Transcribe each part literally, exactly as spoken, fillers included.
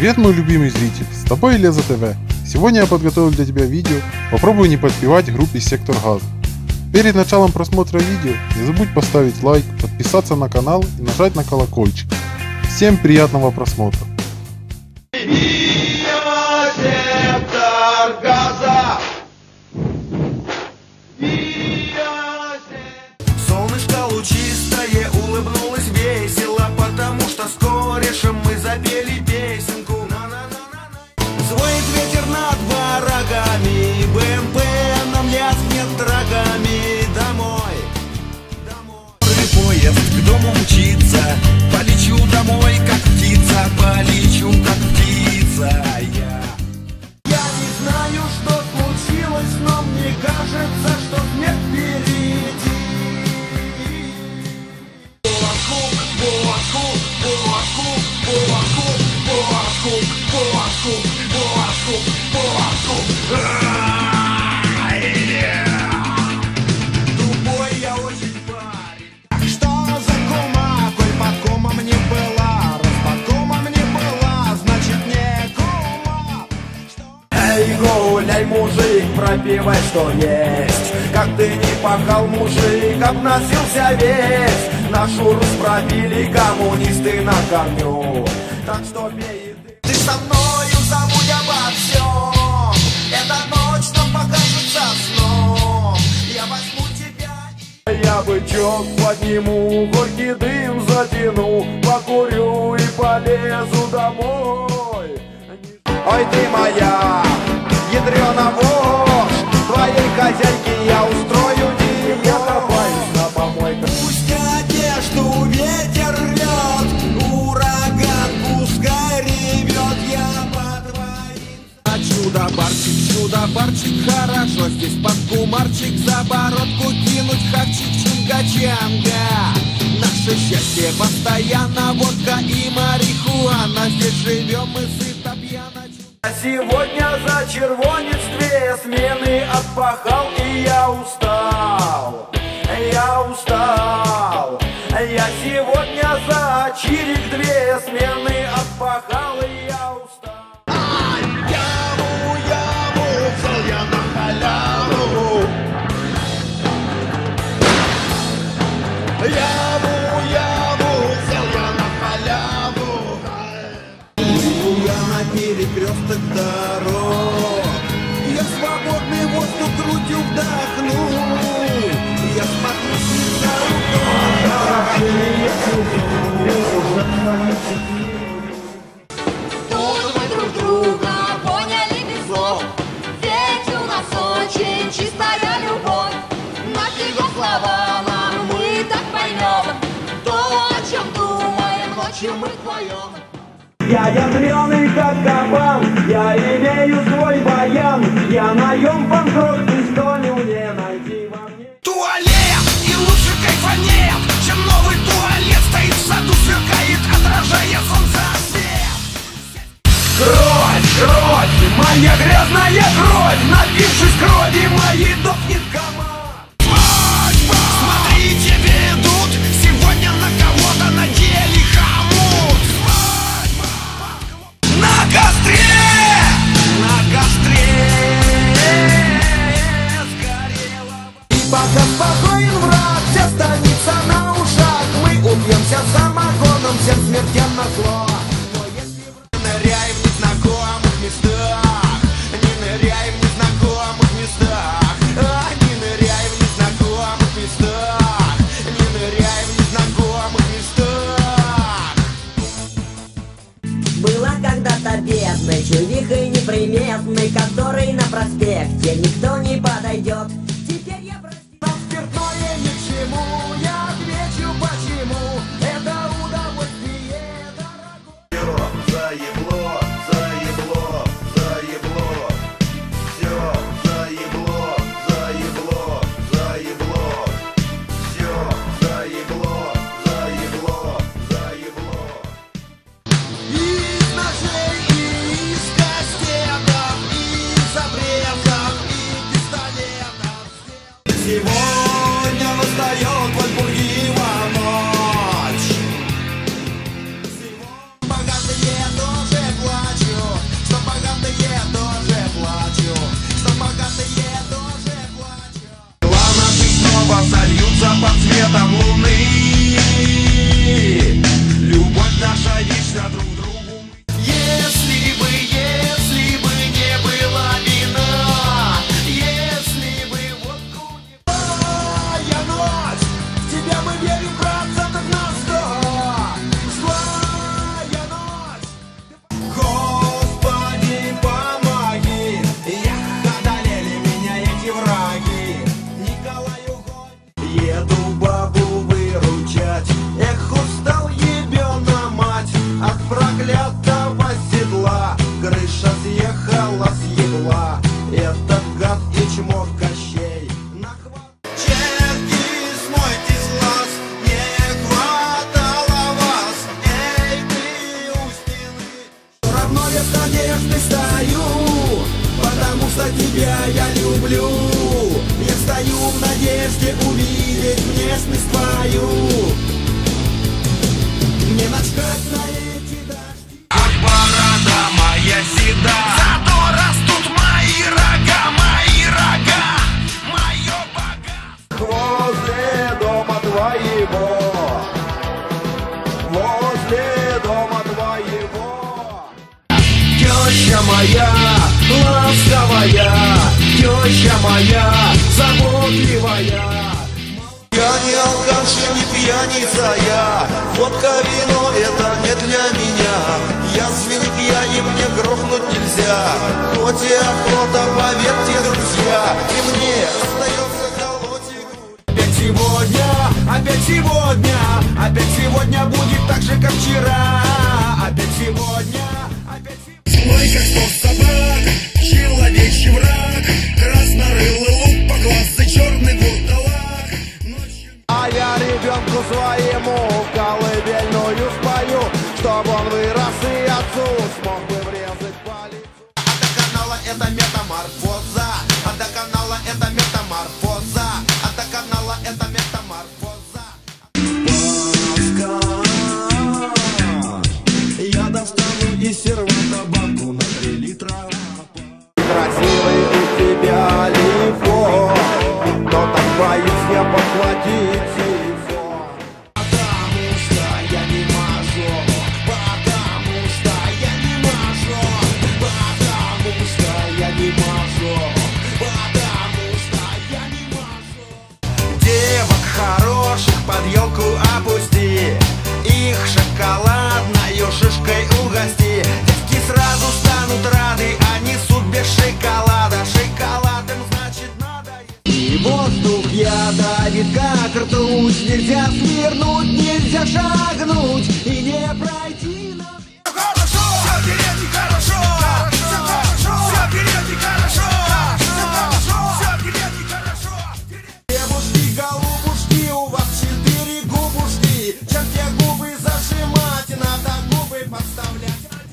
Привет, мой любимый зритель, с тобой Леза ТВ. Сегодня я подготовил для тебя видео «Попробуй не подпевать группе Сектор Газа». Перед началом просмотра видео не забудь поставить лайк, подписаться на канал и нажать на колокольчик. Всем приятного просмотра. Сектор Газа. Солнышко лучистое улыбнулось весело, потому что с корешем мы запели песенку. Звонит ветер над бараками, БМП нам лязгнет рогами. Домой, домой. Поезд к дому мчится, полечу домой, как птица, полечу, как птица. Я, я не знаю, что случилось, но мне кажется, что смерть впереди. Булашкук, булашкук, булашкук, булашкук, булашкук, булашкук, булашкук, булашкук. Тупой я очень парень. Что за кума, коль под комом не была, раз под комом не была, значит не кума. Эй, гуляй, мужик, пропивай, что есть. Как ты не пахал, мужик, обносился весь. Нашу Русь пробили коммунисты на корню. Так что пей ты. Ты со мною забудь обо всем. Эта ночь нам покажется сном. Я возьму тебя. Я бычок подниму, горький дым затяну, покурю и полезу домой. Ой, ты моя ядрёна вошь, твоей хозяйке я устрою день. Я копаюсь на помойках. Пусть одежду ветер рвет, ураган пускай ревет, я по твоим. А чудо-барчик, чудо-барчик, хорошо здесь под кумарчик, за бородку кинуть хавчик, чунга-чанга. Наше счастье постоянно, водка и марихуана, здесь живем мы сыто пьяно. Сегодня за червонец две смены отпахал, и я устал, я устал. Я сегодня за чирик две смены отпахал, и я устал. Яму, яму, взял я на халяву. Яму, яму, взял я на халяву. Я на перекресток дорог, я свободный воздух грудью вдохну. Я смотрю снизу Тут мы друг друга поняли без слов, ведь у нас очень чистая любовь. Наши слова нам мы так поймем, то, о чем думаем ночью мы вдвоем. Я ядреный как кабан, я имею свой баян, я наем панк-рок, пистолю не найти во мне. Туалет, и лучше кайфанет, чем новый туалет стоит в саду, сверкает, отражая солнце свет. Кровь, кровь, моя грязная кровь, напившись крови моей дохнет комар. Смотрите, ведут, сегодня на кого-то надели хомут. На костре, на костре сгорела. И пока спокоен враг, вся станица на ушах, мы убьемся самогоном, всем смертельно зло. Но если не ныряем в незнакомых местах, не ныряем в незнакомых местах, а не ныряем в незнакомых местах, не ныряем в незнакомых местах. Была когда-то бедной, чувихой неприметной, которой на проспекте никто не подойдет. Теперь я прости. Но спиртное ни к чему, я отвечу почему. Это удовольствие дорогое. Заебло, заебло, заебло. Все, заебло, заебло, заебло. Все, заебло, заебло, заебло. Из ножей, из кастетов, из обрезов, и пистолетов. Сегодня настает Вальпургиева ночь. Сегодня богатые тоже плачут. честность твою. Мне начхать на эти дожди. Хоть борода моя седа, зато растут мои рога, мои рога, мое богатство. Возле дома твоего, возле дома твоего. Теща моя, ласковая, теща моя, заботливая. Я не алкаш, не пьяница я, водка, вино — это не для меня. Я свинья пьяни, мне грохнуть нельзя, хоть и охота, поверьте, друзья. И мне остается колоть игру. Опять сегодня, опять сегодня, опять сегодня будет так же, как вчера. Опять сегодня, опять сегодня. Злой, как сто собак, человечий враг, краснорылый лук, поглазый черный вурдалак. Ночью... А я ребенку своему колыбельную спою, чтоб он вырос и отцу смог бы врезать по лицу. А до канала это метаморфоза, а до канала это метаморфоза, а до канала это метаморфоза. Паска, я достану из серванта банку на три литра. Красивый у тебя лифо, но так боюсь я подхватить телефон. Потому что я не мажу, потому что я не мажу, потому что я не мажу, потому что я не мажу. Девок хороших под елку опусти, их шоколадной шишкой угости. Девки сразу станут рады, а несут без шоколада. Шоколадом значит надо. И воздух я давит как ртуть, нельзя свернуть, нельзя шагнуть и не пройти на... Хорошо, все в деревне хорошо, все хорошо, все в деревне хорошо, все хорошо, все в деревне хорошо. Девушки, голубушки, у вас четыре губушки. Чем те губы зажимать, надо губы подставлять.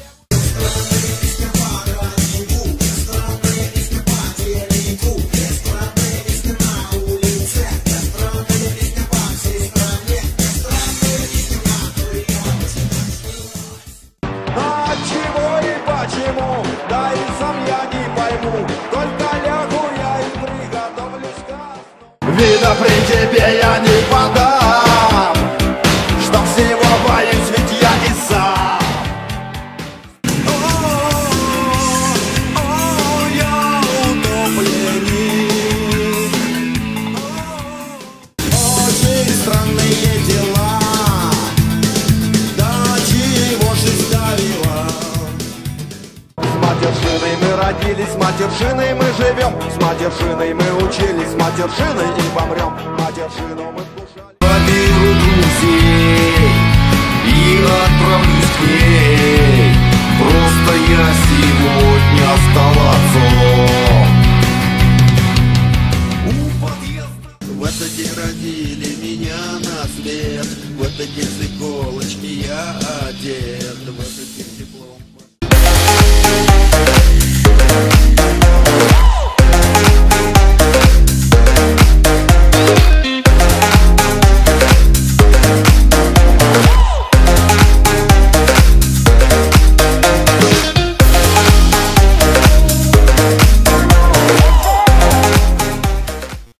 А чего и почему, да и сам я не пойму. Только лягу я и приготовлюсь ко сну. Вида при тебе я не подам, что всего боюсь, ведь я и сам. О, я утопленник. Очень странные дела. Да чего же ставила? С матершиной мы родились, с матершиной мы живем, с матершиной мы учились, с матершиной и помрем. Матершину мы вкушали. Поберу друзей и отправлюсь к ней. Просто я сегодня стал отцом. У подъезда. В этот день родили меня на свет, в этот день с иголочки я одет.